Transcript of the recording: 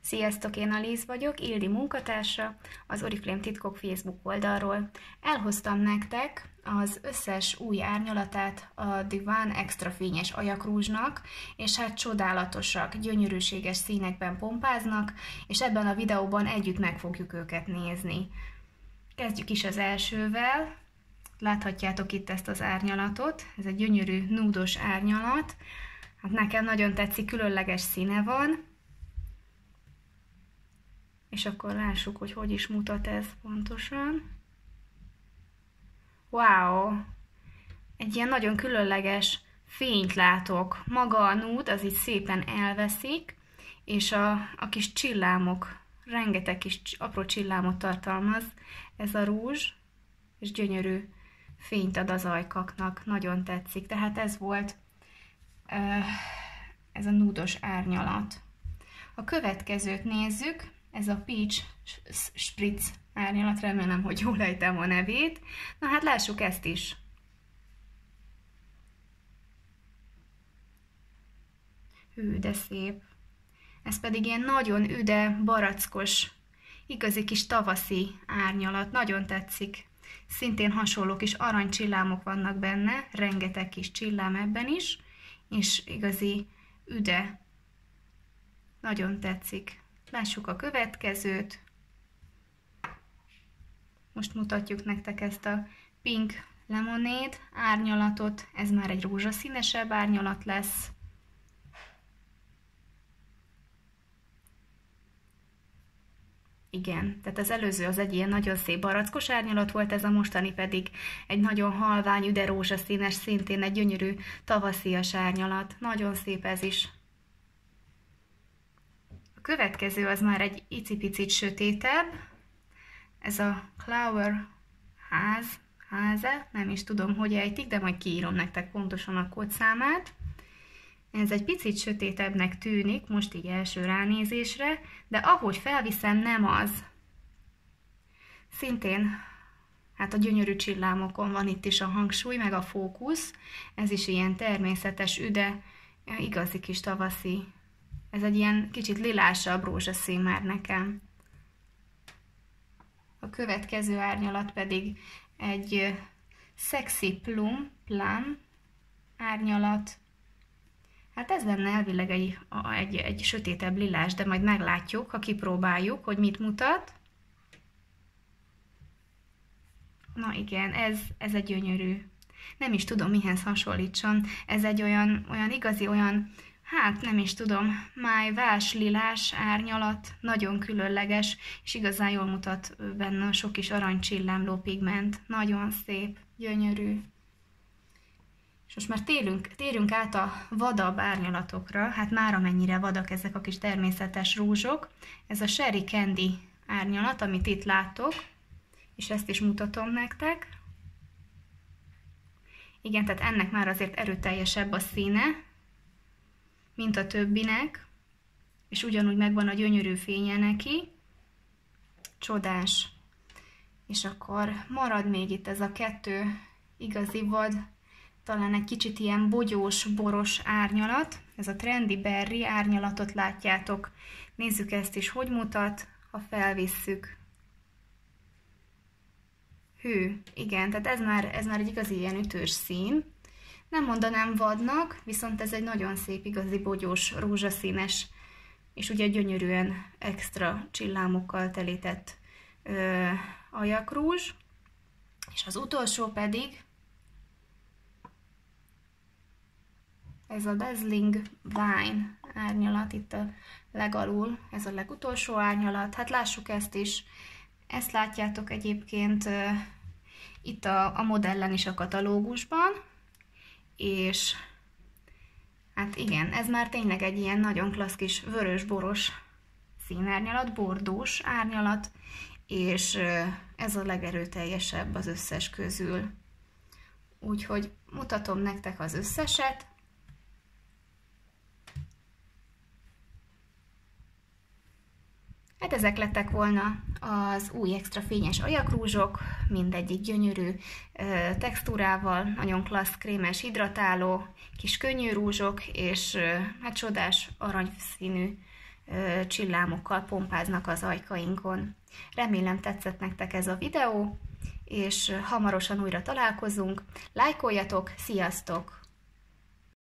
Sziasztok, én Aliz vagyok, Ildi munkatársa, az Oriflame titkok Facebook oldalról. Elhoztam nektek az összes új árnyalatát a Divine Extra fényes ajakrúzsnak, és hát csodálatosak, gyönyörűséges színekben pompáznak, és ebben a videóban együtt meg fogjuk őket nézni. Kezdjük is az elsővel. Láthatjátok itt ezt az árnyalatot, ez egy gyönyörű núdos árnyalat. Hát nekem nagyon tetszik, különleges színe van. És akkor lássuk, hogy hogy is mutat ez pontosan. Wow! Egy ilyen nagyon különleges fényt látok. Maga a nude, az így szépen elveszik, és a kis csillámok, rengeteg kis apró csillámot tartalmaz ez a rúzs, és gyönyörű fényt ad az ajkaknak. Nagyon tetszik. Tehát ez volt ez a nudos árnyalat. A következőt nézzük. Ez a Peach Spritz árnyalat, remélem, hogy jól ejtem a nevét. Na hát lássuk ezt is. Hű, de szép. Ez pedig ilyen nagyon üde, barackos, igazi kis tavaszi árnyalat. Nagyon tetszik. Szintén hasonló kis aranycsillámok vannak benne, rengeteg kis csillám ebben is, és igazi üde. Nagyon tetszik. Lássuk a következőt. Most mutatjuk nektek ezt a Pink Lemonade árnyalatot. Ez már egy rózsaszínesebb árnyalat lesz. Igen, tehát az előző az egy ilyen nagyon szép barackos árnyalat volt, ez a mostani pedig egy nagyon halvány, üde rózsaszínes, szintén egy gyönyörű tavaszias árnyalat. Nagyon szép ez is. A következő az már egy icipicit sötétebb, ez a Clower Háze, nem is tudom, hogy ejtik, de majd kiírom nektek pontosan a kódszámát. Ez egy picit sötétebbnek tűnik, most így első ránézésre, de ahogy felviszem, nem az. Szintén, hát a gyönyörű csillámokon van itt is a hangsúly, meg a fókusz, ez is ilyen természetes, üde, igazi kis tavaszi. Ez egy ilyen kicsit lilásabb rózsaszín már nekem. A következő árnyalat pedig egy Sexy Plum árnyalat. Hát ez lenne elvileg egy sötétebb lilás, de majd meglátjuk, ha kipróbáljuk, hogy mit mutat. Na igen, ez egy gyönyörű. Nem is tudom, mihez hasonlítson. Ez egy olyan igazi, hát nem is tudom, májvás, lilás árnyalat, nagyon különleges, és igazán jól mutat benne a sok kis aranycsillámló pigment. Nagyon szép, gyönyörű. És most már térünk át a vadabb árnyalatokra, hát már amennyire vadak ezek a kis természetes rúzsok. Ez a Sherry Candy árnyalat, amit itt láttok, és ezt is mutatom nektek. Igen, tehát ennek már azért erőteljesebb a színe, mint a többinek, és ugyanúgy megvan a gyönyörű fénye neki. Csodás. És akkor marad még itt ez a kettő igazi vad, talán egy kicsit ilyen bogyós, boros árnyalat. Ez a Trendy Berry árnyalatot látjátok. Nézzük ezt is, hogy mutat, ha felvisszük. Hű, igen, tehát ez már egy igazi ilyen ütős szín. Nem mondanám vadnak, viszont ez egy nagyon szép, igazi bogyós, rózsaszínes, és ugye gyönyörűen extra csillámokkal telített ajakrúzs. És az utolsó pedig ez a Dazzling Wine árnyalat, itt a legalul, ez a legutolsó árnyalat. Hát lássuk ezt is. Ezt látjátok egyébként itt a modellen is a katalógusban. És hát igen, ez már tényleg egy ilyen nagyon klassz kis vörös-boros színárnyalat, bordós árnyalat, és ez a legerőteljesebb az összes közül. Úgyhogy mutatom nektek az összeset. Hát ezek lettek volna az új extra fényes ajakrúzsok, mindegyik gyönyörű textúrával, nagyon klassz, krémes, hidratáló, kis könnyű rúzsok, és hát csodás aranyszínű csillámokkal pompáznak az ajkainkon. Remélem tetszett nektek ez a videó, és hamarosan újra találkozunk. Lájkoljatok, sziasztok!